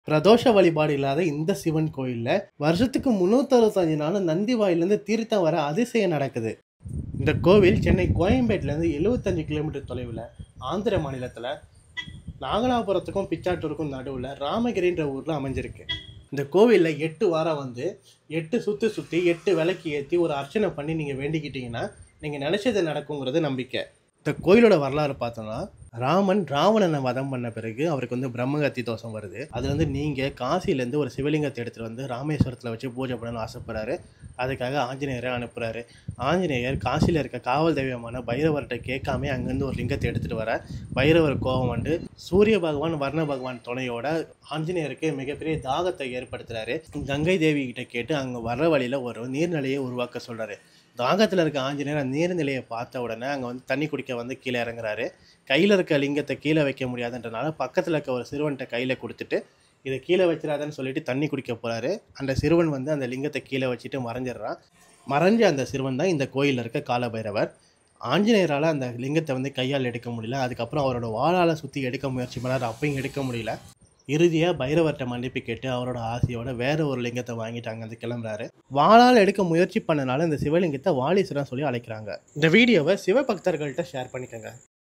பிரதோஷ வழிபாடு இல்லாத இந்த சிவன் கோயில்ல வருஷத்துக்கு 365 நாளும் நந்தி வாயிலிருந்து தீர்த்தம் வர அதிசயம் நடக்குது. இந்த கோவில் சென்னை கோயம்பேட்டிலேருந்து 75 கிலோமீட்டர் தொலைவில் ஆந்திர மாநிலத்தில் நாகலாபுரத்துக்கும் பிச்சாட்டூருக்கும் நடுவில் ராமகிரின்ற ஊரில் அமைஞ்சிருக்கு. இந்த கோவிலில் 8 வாரம் வந்து 8 சுற்றி 8 விளக்கு ஏற்றி ஒரு அர்ச்சனை பண்ணி நீங்கள் வேண்டிக்கிட்டீங்கன்னா நீங்கள் நினச்சது நடக்குங்கிறது நம்பிக்கை. இந்த கோயிலோட வரலாறு பார்த்தோன்னா, ராமன் ராவணனை வதம் பண்ண பிறகு அவருக்கு வந்து பிரம்மகத்தி தோஷம் வருது. அது வந்து நீங்கள் காசிலேருந்து ஒரு சிவலிங்கத்தை எடுத்துகிட்டு வந்து ராமேஸ்வரத்தில் வச்சு பூஜை பண்ணணும்னு ஆசைப்படுறாரு. அதுக்காக ஆஞ்சநேயரை அனுப்புகிறாரு. ஆஞ்சநேயர் காசியில் இருக்க காவல் தெய்வமான பைரவர்கிட்ட கேட்காம அங்கேருந்து ஒரு லிங்கத்தை எடுத்துகிட்டு வர பைரவர் கோபம் வந்து சூரிய பகவான் வர்ண பகவான் துணையோட ஆஞ்சநேயருக்கு மிகப்பெரிய தாகத்தை ஏற்படுத்துகிறாரு. கங்கை தேவி கிட்ட கேட்டு அங்கே வர்ற வழியில் ஒரு நீர்நிலையை உருவாக்க சொல்கிறாரு. தாகத்தில் இருக்க ஆஞ்சநேயர் அந்த நீர்நிலையை பார்த்த உடனே அங்கே வந்து தண்ணி குடிக்க வந்து கீழே இறங்குறாரு. கையில் இருக்க லிங்கத்தை கீழே வைக்க முடியாதுன்றனால பக்கத்தில் இருக்க ஒரு சிறுவன்கிட்ட கையில் கொடுத்துட்டு இதை கீழே வச்சிடாதன்னு சொல்லிட்டு தண்ணி குடிக்க போகிறாரு. அந்த சிறுவன் வந்து அந்த லிங்கத்தை கீழே வச்சுட்டு மறைஞ்சிடுறான். மறைஞ்ச அந்த சிறுவன் தான் இந்த கோயிலில் இருக்க காலபைரவர். ஆஞ்சநேயரால் அந்த லிங்கத்தை வந்து கையால் எடுக்க முடியல. அதுக்கப்புறம் அவரோட வாளால் சுற்றி எடுக்க முயற்சி பண்ணார். அப்பையும் எடுக்க முடியல. இறுதியாக பைரவர்கிட்ட மன்னிப்பு கேட்டு அவரோட ஆசையோட வேற ஒரு லிங்கத்தை வாங்கிட்டு அங்கேருந்து கிளம்புறாரு. வாளால் எடுக்க முயற்சி பண்ணனால இந்த சிவலிங்கத்தை வாலீஸ்வரன் சொல்லி அழைக்கிறாங்க. இந்த வீடியோவை சிவபக்தர்கள்ட்ட ஷேர் பண்ணிக்கோங்க.